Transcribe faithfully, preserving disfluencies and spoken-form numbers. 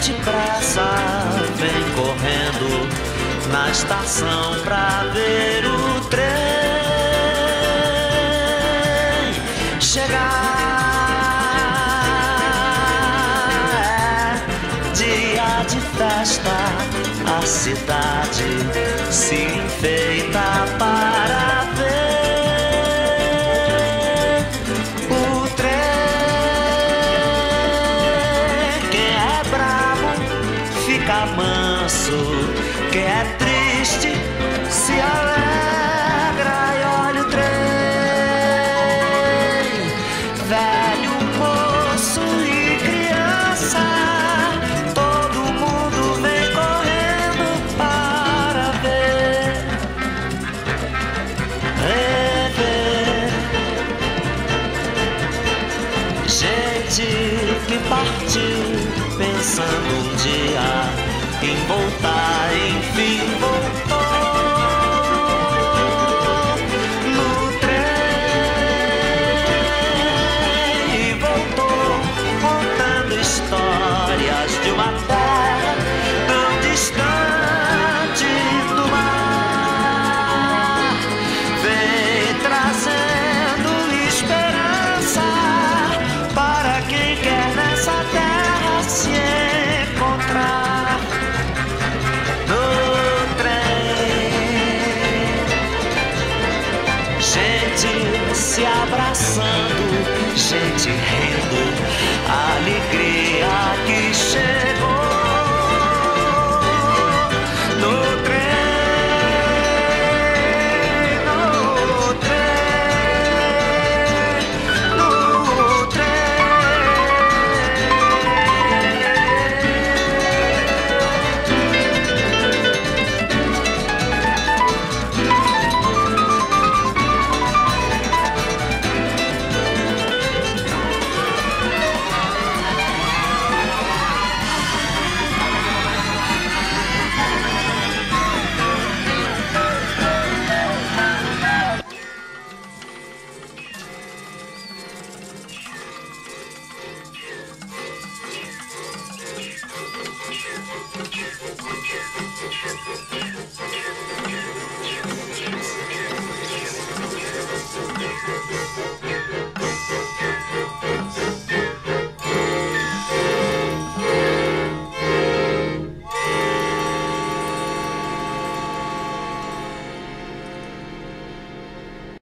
depressa vem correndo na estação pra ver o trem chegar. É dia de festa, a cidade se enfeita para ver o trem. Quem é bravo fica manso, quem é triste se alegra e olha o trem. Velho, moço e criança, todo mundo vem correndo para ver, rever. Gente que partiu pensando um dia em voltar, enfim voltou no trem e voltou contando histórias de uma terra tão distante do mar. Vem trazendo esperança para quem quer nessa terra se encontrar. Gente se abraçando, gente